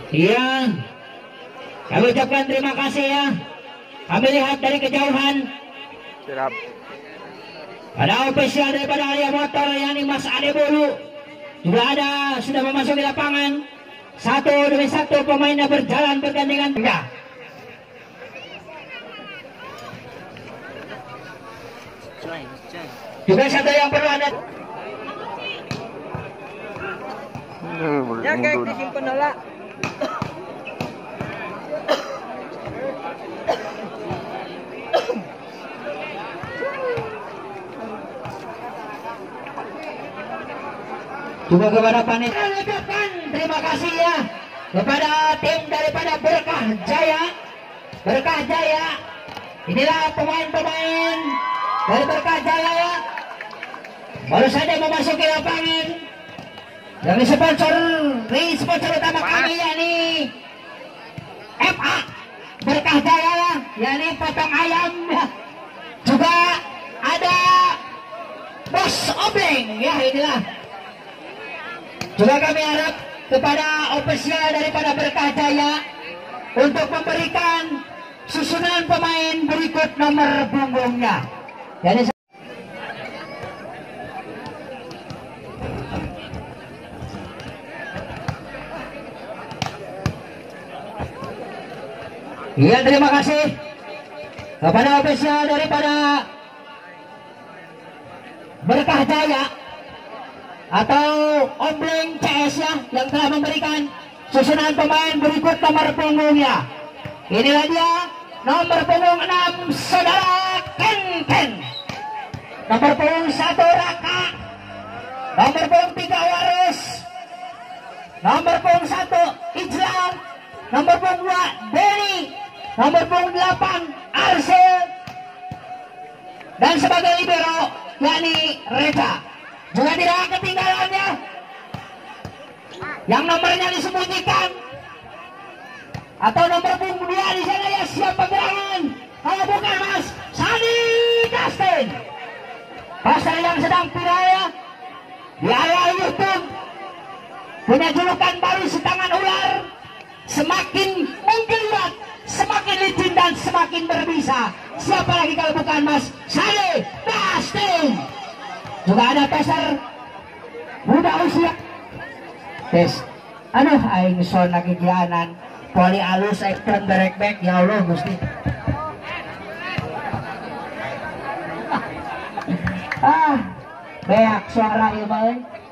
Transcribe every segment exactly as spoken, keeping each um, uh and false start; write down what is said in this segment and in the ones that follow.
Iya, kami ucapkan terima kasih ya. Kami lihat dari kejauhan. Siap. Ada ofisial daripada Alia Motor yakni Mas Ade Bolu juga ada sudah memasuki lapangan. Satu demi satu pemainnya berjalan bergandengan. Ya. Juga satu yang perlu ada. Ya kayak disimpan dulu. Juga kepada panitia ucapkan terima kasih ya kepada tim daripada Berkah Jaya. Berkah Jaya, inilah pemain-pemain dari Berkah Jaya ya. Baru saja memasuki lapangan. Dari sponsor, di sponsor utama kami yakni F A Berkah Jaya ya, yakni potong ayam ya. Juga ada Bos Obleng ya, inilah. Juga kami harap kepada ofisial daripada Berkah Jaya untuk memberikan susunan pemain berikut nomor punggungnya. Jadi iya, terima kasih kepada ofisial daripada Berkah Jaya atau Obleng C S ya, yang telah memberikan susunan pemain berikut nomor punggungnya. Inilah dia nomor punggung enam saudara Ken Ken, nomor punggung satu Raka, nomor punggung tiga Waris, nomor punggung satu Ijlan, nomor punggung dua Denny, nomor punggung delapan Arsil, dan sebagai libero yakni Reza. Juga tidak ketinggalannya yang nomornya disembunyikan atau nomor punggung dua di sana ya, siapa gerangan? Kalau bukan Mas Sani Justin, pasal yang sedang viral ya di area YouTube, punya julukan baru setangan ular, semakin menggeliat, semakin licin dan semakin berbisa. Siapa lagi kalau bukan Mas Sani Justin? Juga ada peser muda usia tes. Aduh, aing son lagi gianan poli alus ekstern direct back, ya Allah Gusti. Ah, beak suara ieu mah.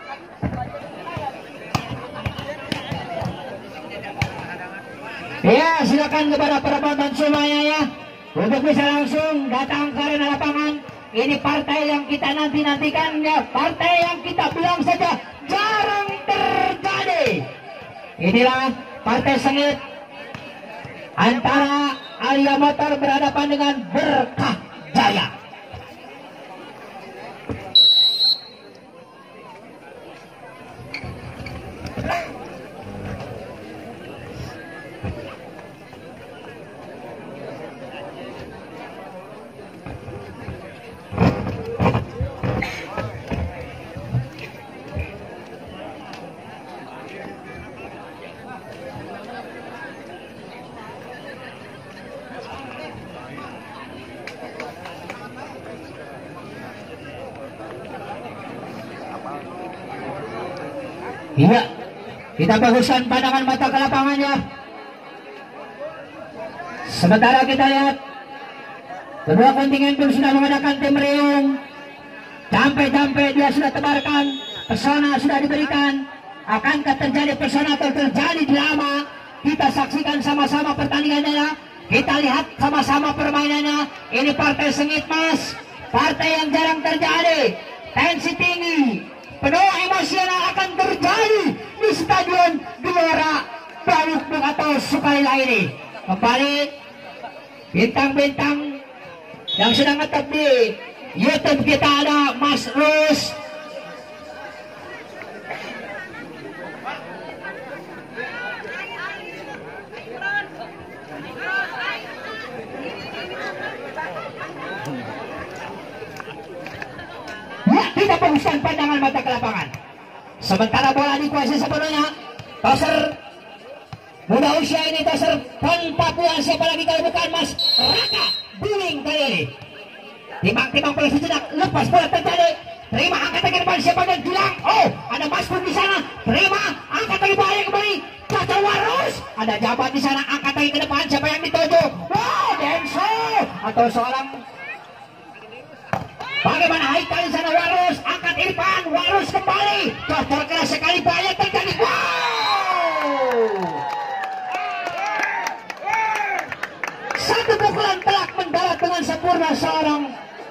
Ya, silakan kepada para penonton semuanya ya untuk bisa langsung datang ke arena lapangan. Ini partai yang kita nanti-nantikan ya, partai yang kita bilang saja jarang terjadi. Inilah partai sengit antara Alia Motor berhadapan dengan Berkah Jaya. Iya, kita baguskan pandangan mata ke lapangannya. Sementara kita lihat kedua kontingen pun sudah mengadakan tim riung. Sampai-sampai dia sudah tebarkan, pesona sudah diberikan. Akankah terjadi pesona atau terjadi drama? Kita saksikan sama-sama pertandingannya. Kita lihat sama-sama permainannya. Ini partai sengit Mas, partai yang jarang terjadi. Tensi tinggi, penuh emosional akan terjadi di Stadion Gelora Bandung atau Sukalila ini. Kembali bintang-bintang yang sedang ngetop di YouTube kita ada Mas Rus, ya, kita fokuskan pandangan mata ke lapangan. Sementara bola dikuasai sepenuhnya toser muda usia ini dasar Pon Papua. Siapa lagi kalau bukan Mas Raka Biling kali ini. Timbang-timbang bola sejenak, lepas bola terjadi. Terima, angkat lagi depan, siapa yang bilang? Oh, ada Mas Pun di sana. Terima, angkat lagi bahaya kembali. Caca Warus, ada Jabat di sana, angkat lagi ke depan. Siapa yang dituju? Wow, Denso atau seorang. Bagaimana Haikal di sana? Warus, angkat Irfan, Warus kembali. Kotor keras sekali, bahaya terjadi. Wow. Satu pukulan telak mendarat dengan sempurna seorang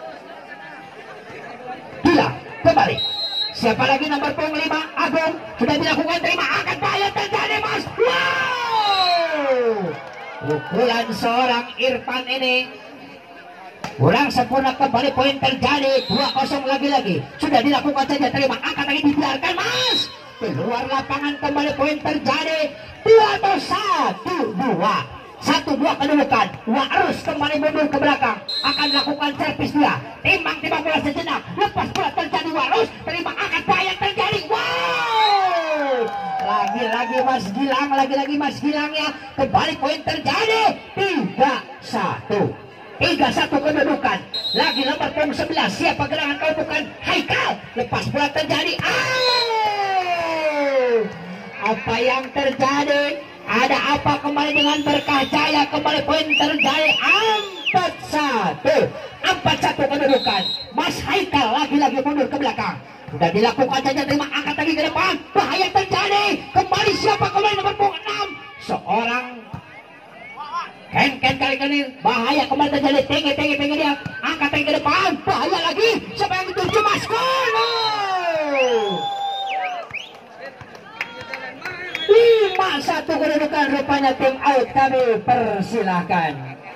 Gila kembali. Siapa lagi nomor punggung lima? Agung sudah dilakukan. Terima, angkat bahaya terjadi Mas. Wow. Pukulan seorang Irfan ini kurang sempurna, kembali poin terjadi. Dua kosong lagi-lagi sudah dilakukan saja. Terima, angkat lagi, dibiarkan Mas. Keluar lapangan, kembali poin terjadi. Dua atau satu dua. Satu dua kedudukan. Warus kembali mundur ke belakang, akan lakukan servis dia. Timbang-timbang bola sejenak, lepas bola terjadi. Warus terima, angkat bahaya terjadi. Wow. Lagi-lagi Mas Gilang, lagi-lagi Mas Gilang ya. Kembali poin terjadi. Tiga satu. Tiga satu kedudukan. Lagi nomor punggung sebelas. Siapa gerangan kau bukan? Haikal. Lepas bola terjadi. Oh. Apa yang terjadi? Ada apa kembali dengan Berkah Jaya? Kembali poin terjadi. Empat satu. Empat satu kedudukan. Mas Haikal lagi-lagi mundur ke belakang. Sudah dilakukan saja. Terima, angkat lagi ke depan. Bahaya terjadi. Kembali siapa kembali nomor punggung enam? Seorang Ken Ken kali ini. Bahaya kembali terjadi. Tinggi tinggi tinggi dia. Angkat lagi ke depan. Bahaya lagi. Siapa yang dituju? Mas Kono. Lima satu kedudukan, rupanya tim out. Kami persilahkan.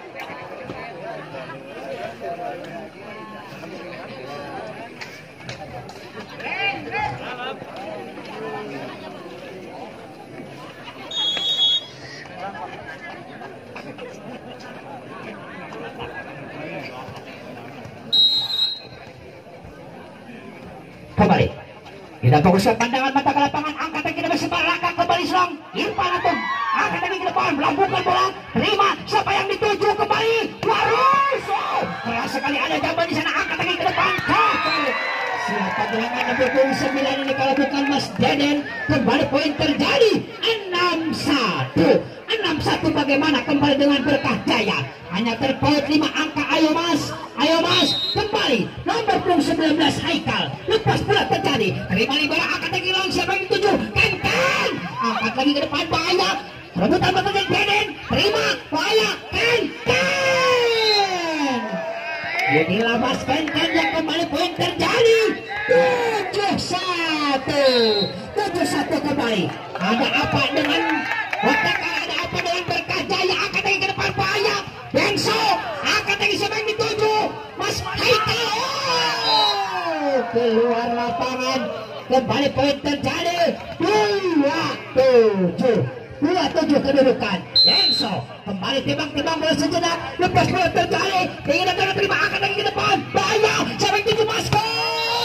Kembali kita fokuskan pandangan mata ke lapangan. Angkat lagi ke depan, Raka kembali serang. Irfan Atung angkat lagi ke depan, melambungkan bola. Terima, siapa yang dituju? Kembali Warus. Oh, keras sekali, ada Jabat di sana. Angkat lagi ke depan. Kotor. Siapa gerangan nomor punggung sembilan ini kalau bukan Mas Deden? Kembali poin terjadi. Enam satu. Enam satu. Bagaimana kembali dengan Berkah Jaya? Hanya terpaut lima angka. Ayo Mas, ayo Mas, kembali nomor punggung sembilan belas Haikal. Lepas bola terjadi. Terima nih bola, angkat lagi lawan. Siapa yang dituju? Ken Ken. Angkat lagi ke depan, bahaya. Rebutan bertahan Deden. Terima, bahaya. Ken Ken. Inilah Mas Ken Ken yang kembali poin terjadi. Tujuh satu. Tujuh satu kembali. Ada apa dengan Wataka? Ada apa dengan Berkah Jaya? Angkat lagi ke depan, bahaya. Benso, angkat lagi, siapa yang dituju? Mas Haikal. Oh, keluar lapangan. Kembali poin terjadi. Dua tujuh. Dua tujuh kedudukan. Benso kembali timbang-timbang bola sejenak. Lepas bola terjadi. Ingin akan terima, angkat lagi ke depan. Bahaya. Siapa yang dituju? Mas Ko.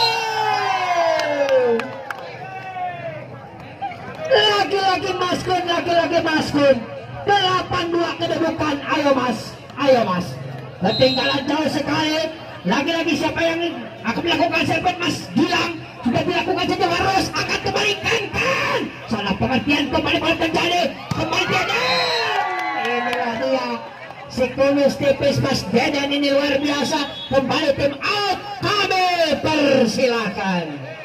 Lagi-lagi Mas Kun, lagi-lagi Mas Kun. Delapan dua kedudukan. Ayo Mas, ayo Mas. Ketinggalan jauh sekali. Lagi-lagi siapa yang akan melakukan servis? Mas Gilang sudah dilakukan saja. Warus angkat kembali. Ken Ken. Salah pengertian, kembali bola terjadi. Kembali Deden. Inilah dia si kumis tipis Mas Deden ini, luar biasa. Kembali tim out. Kami persilakan.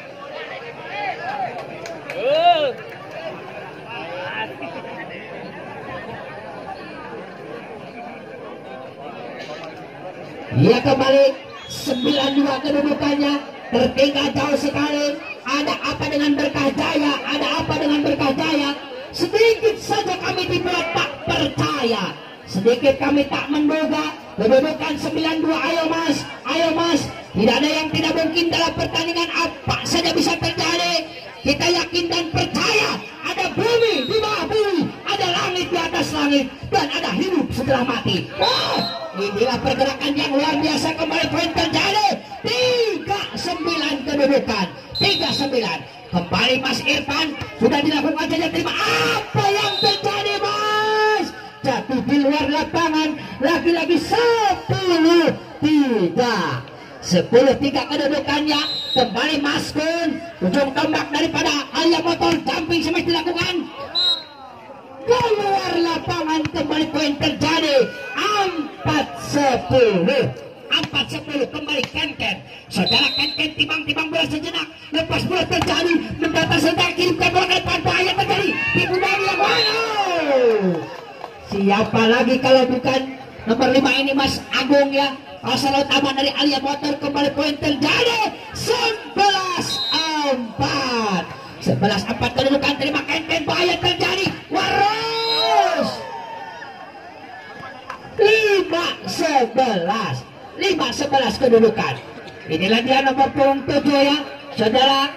Ia kembali sembilan dua kedudukannya. Tertinggal jauh sekali. Ada apa dengan Berkah Jaya? Ada apa dengan Berkah Jaya? Sedikit saja kami dibuat tak percaya. Sedikit kami tak menduga. Kedudukan sembilan dua. Ayo Mas, ayo Mas. Tidak ada yang tidak mungkin dalam pertandingan. Apa saja bisa terjadi. Kita yakin dan percaya. Ada bumi di bawah bumi, ada langit di atas langit, dan ada hidup setelah mati. Oh, inilah pergerakan yang luar biasa. Kembali poin terjadi. Tiga sembilan kedudukan. Tiga sembilan. Kembali Mas Irfan sudah dilakukan saja. Terima, apa yang terjadi Mas? dua. sepuluh tiga kedudukannya. Kembali Maskun. Ujung tombak daripada Alia Motor. Jumping smash dilakukan. Keluar lapangan, kembali poin terjadi. Empat sepuluh. Empat sepuluh kembali Ken-Ken. Saudara Ken-Ken timbang-timbang bola sejenak. Lepas bola terjadi. Mendata sedang kirimkan bola ke depan. Bahaya terjadi. Ibu dari yang wow. Siapa lagi kalau bukan nomor lima ini Mas Agung ya. Asal utama dari Alia Motor. Kembali poin terjadi. Sebelas empat. Sebelas empat kedudukan. Terima Ken-Ken. Bahaya terjadi. Waros. Lima sebelas. Lima sebelas kedudukan. Inilah dia nomor punggung tujuh ya, saudara.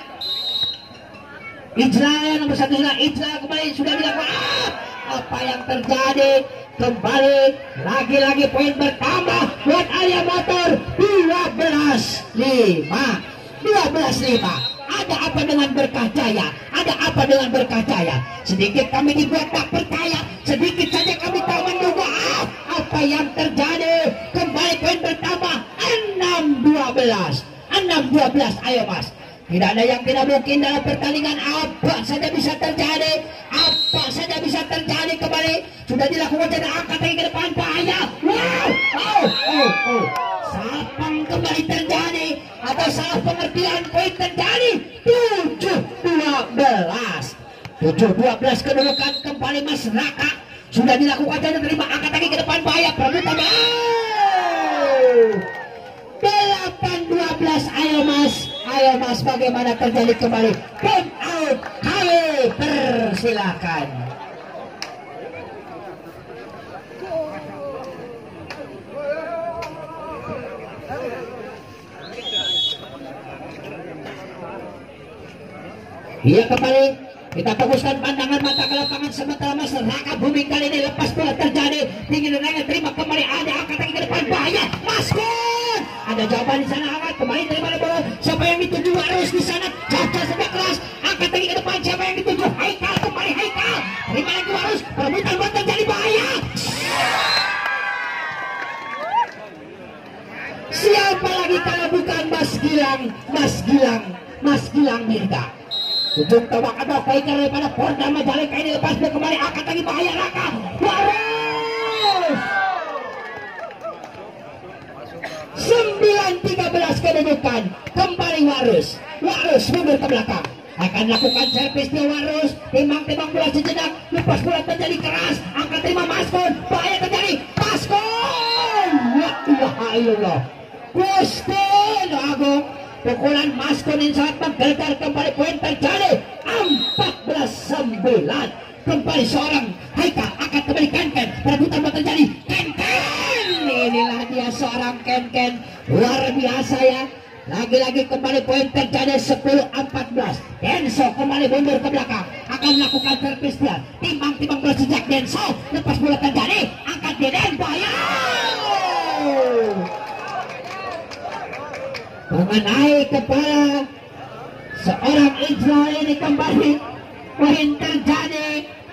Ijla ya, nomor satu sudah Ijla kembali sudah dilakukan. Ah, apa yang terjadi? Kembali lagi-lagi poin bertambah buat Alia Motor. Dua belas lima. Dua belas lima. Ada apa dengan Berkah Jaya? Ada apa dengan Berkah Jaya? Sedikit kami dibuat tak percaya. Sedikit saja kami tahu menduga. Ah, apa yang terjadi? Kembali poin bertambah enam dua belas. enam dua belas. Ayo Mas. Tidak ada yang tidak mungkin dalam pertandingan. Apa saja bisa terjadi. Apa saja bisa terjadi. Kembali sudah dilakukan dan angkat lagi ke depan. Bahaya. Wow. Oh, oh, oh. Sapang kembali terjadi. Atau salah pengertian poin terjadi. Tujuh dua belas. Tujuh dua belas kedudukan. Kembali Mas Raka. Sudah dilakukan dan terima angkat lagi ke depan. Bahaya. Pramuta. Delapan dua belas. Ayo Mas. Ayo Mas, bagaimana terjadi kembali? Game out. Kali persilakan. Iya kembali. Kita fokuskan pandangan mata ke lapangan sementara Mas Raka booming kali ini lepas bola terjadi. Tinggi dan terima kembali ada angkat lagi ke depan. Bahaya. Maskun. Ada jawaban di sana angkat kembali daripada bola. Siapa yang dituju harus di sana. Caca sedang keras. Angkat lagi ke depan. Siapa yang dituju? Haikal kembali Haikal. Terima lagi harus. Perebutan bola terjadi bahaya. Siapa lagi kalau bukan Mas Gilang? Mas Gilang. Mas Gilang Mirda. Ujung tombak ada Faker daripada Porda Majalengka ini lepas dia kembali angkat lagi bahaya Raka. Waris. sembilan tiga belas kedudukan. Kembali Warus. Warus mundur ke belakang. Akan lakukan servis dia Warus. Timbang-timbang bola sejenak. Lepas bola terjadi keras. Angkat terima Maskun. Bahaya terjadi. Maskun. Ya Allah. Gusti Agung. Pukulan Maskun yang sangat menggelegar. Kembali poin terjadi empat belas sembilan. Kembali seorang Haikal akan kembali Ken-Ken. Perebutan bola terjadi Ken-Ken. Inilah dia seorang Ken-Ken luar biasa ya. Lagi-lagi kembali poin terjadi sepuluh empat belas. Denso kembali mundur ke belakang. Akan melakukan servis dia. Timbang-timbang bola sejak Denso. Lepas bola terjadi angkat dia dan bahaya. Mengenai kepala seorang Israel ini kembali poin terjadi.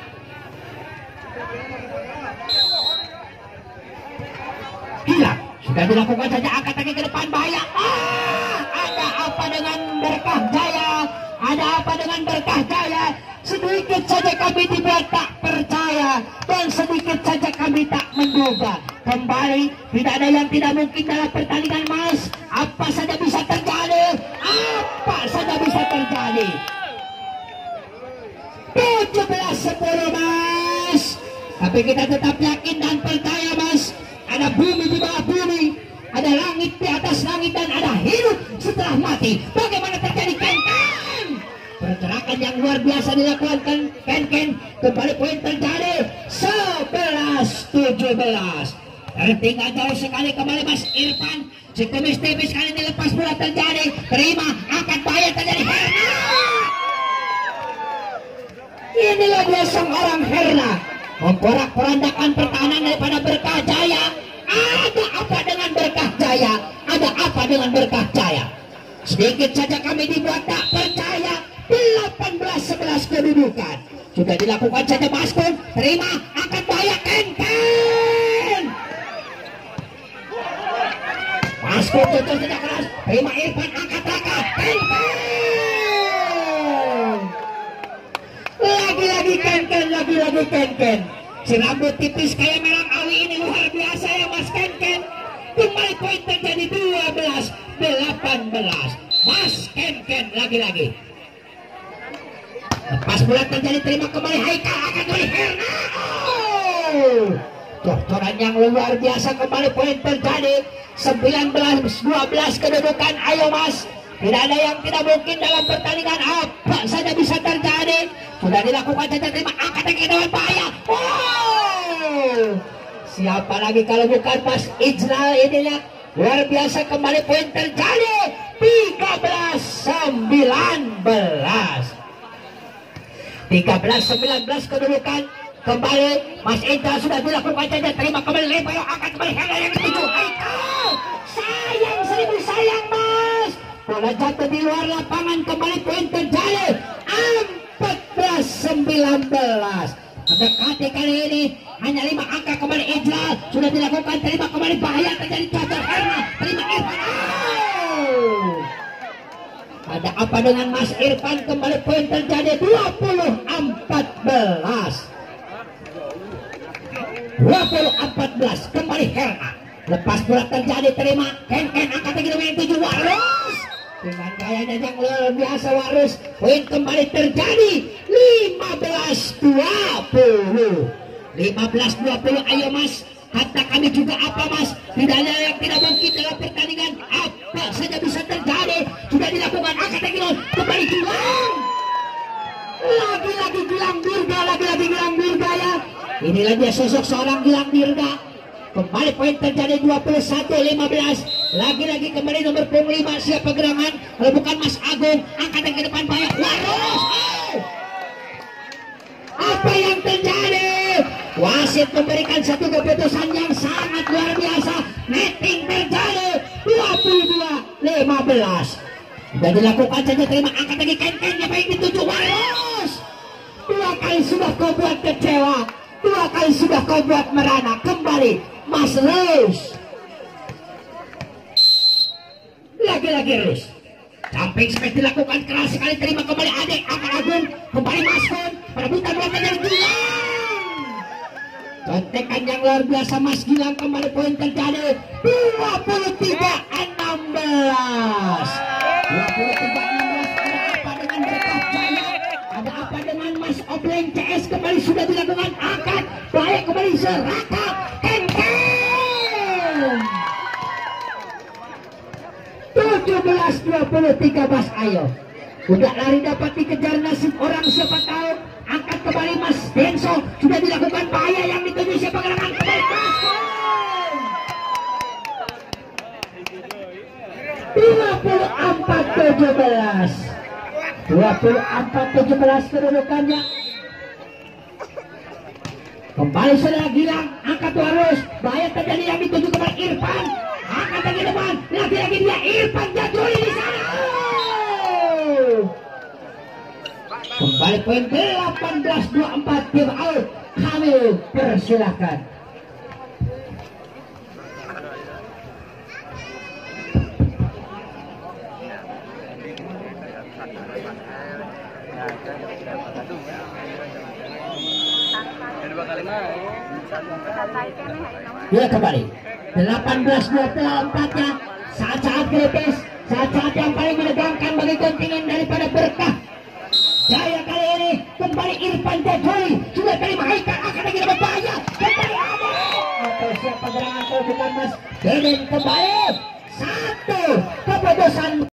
Gila, sudah dilakukan saja angkat lagi ke depan bahaya. Ah, ada apa dengan Berkah Jaya? Ada apa dengan Berkah Jaya? Sedikit saja kami dibuat tak percaya dan sedikit saja kami tak menduga. Kembali tidak ada yang tidak mungkin dalam pertandingan Mas. Apa saja bisa terjadi. Apa saja bisa terjadi. tujuh belas sepuluh Mas. Tapi kita tetap yakin dan percaya Mas. Ada bumi di bawah bumi. Ada langit di atas langit dan ada hidup setelah mati. Bagaimana terjadi Ken-Ken? Pergerakan yang luar biasa dilakukan Ken-Ken. Kembali poin terjadi sebelas tujuh belas. Tertinggal jauh sekali kembali Mas Irfan. Si kumis tipis kali ini lepas bola terjadi. Terima angkat bahaya terjadi Herna. Inilah dia seorang Herna. Memporak-porandakan pertahanan daripada Berkah Jaya. Ada apa dengan Berkah Jaya? Ada apa dengan Berkah Jaya? Sedikit saja kami dibuat tak percaya. delapan belas sebelas kedudukan. Sudah dilakukan saja Maskun. Terima angkat bahaya Ken-Ken. Masuk cocok tidak keras, terima Irfan, angkat raka, Ken-Ken. Lagi-lagi Ken-Ken, lagi-lagi Ken-Ken. Si rambut tipis kayak Melang Awi ini luar biasa ya Mas Ken-Ken. Kembali poin terjadi dua belas delapan belas. Mas Ken-Ken lagi-lagi. Lepas bola terjadi, terima kembali Haikal, akan dari Herna. Oh, cocoran yang luar biasa, kembali poin terjadi. Sembilan belas dua belas kedudukan. Ayo Mas, tidak ada yang tidak mungkin dalam pertandingan, apa saja bisa terjadi. Sudah dilakukan saja, terima, angkat ke dewan bahaya. Wow, siapa lagi kalau bukan Mas Ijnal ini ya. Luar biasa, kembali poin terjadi. Tiga belas sembilan belas. Tiga belas sembilan belas kedudukan. Kembali Mas Ijnal sudah dilakukan saja, terima kembali Lebayo, angkat kembali Hela yang ketujuh. Haikal, sayang seribu sayang Mas. Bola jatuh di luar lapangan, kembali poin terjadi. Empat belas sembilan belas. Mendekati kali ini hanya lima angka, kembali Ijnal sudah dilakukan, terima kembali bahaya terjadi, cocok Herna, terima Irfan. Oh, ada apa dengan Mas Irfan? Kembali poin terjadi dua puluh empat belas. dua puluh empat belas, kembali Herna. Lepas bola terjadi, terima Ken-Ken, angkat lagi dengan tujuh Warus. Dengan gayanya yang luar biasa Warus, poin kembali terjadi lima belas dua puluh. lima belas dua puluh. Ayo Mas, kata kami juga apa Mas? Tidak ada yang tidak mungkin dalam pertandingan, apa saja bisa terjadi. Sudah dilakukan, angkat lagi kembali Gilang. Lagi-lagi Gilang Dirga, lagi-lagi Gilang Dirga ya. Inilah dia sosok seorang Gilang Dirga. Kembali poin terjadi dua puluh satu lima belas. Lagi-lagi kembali nomor punggung lima, siapa gerangan? Kalau bukan Mas Agung, angkat ke depan banyak Warus. Oh, apa yang terjadi? Wasit memberikan satu keputusan yang sangat luar biasa. Netting terjadi dua puluh dua lima belas. Sudah dilakukan saja, terima, angkat lagi Ken-Ken, yang baik dituju Warus. Dua kali sudah kau buat kecewa, dua kali sudah kau buat merana. Kembali Mas Rus. Lagi-lagi Rus. Samping seperti dilakukan keras sekali, terima kembali adik angkat Agung, kembali Mas Kun, perebutan bola terjadi Gilang. Contekan yang luar biasa Mas Gilang, kembali poin terjadi dua puluh tiga enam belas. dua puluh tiga enam belas. Ada apa dengan Berkah Jaya? Ada apa dengan Mas Obleng C S? Kembali sudah dilakukan, angkat baik kembali Seraka Ken-Ken. tujuh belas dua puluh tiga Mas. Ayo, udah lari dapat dikejar nasib orang, siapa tahu. Angkat kembali Mas Denso, sudah dilakukan bahaya yang dituju, siapa gerangan, kembali Mas. dua puluh empat tujuh belas. dua puluh empat tujuh belas kedudukannya. Kembali sudah Gilang, angkat Warus, bahaya terjadi yang dituju kembali Irfan, angkat lagi depan, lagi-lagi dia Irfan Jaturi di sana. Kembali poin delapan belas dua puluh empat, tim out. Kami persilahkan. Ya kembali delapan belas dua puluh empat nya, saat-saat kritis, saat-saat yang paling menegangkan bagi kontingen daripada Berkah Jaya kali ini. Kembali Irfan Jaturi, sudah terima Haikal, akan lagi dapat bahaya, kembali ada atau siapa gerangan kalau bukan Mas Deden. Kembali saat